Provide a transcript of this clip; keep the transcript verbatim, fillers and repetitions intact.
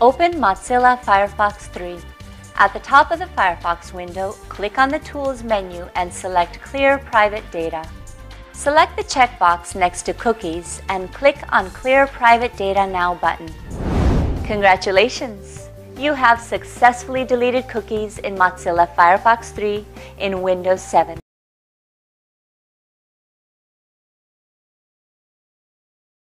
Open Mozilla Firefox three. At the top of the Firefox window, click on the Tools menu and select Clear Private Data. Select the checkbox next to Cookies and click on Clear Private Data Now button. Congratulations! You have successfully deleted cookies in Mozilla Firefox three in Windows seven.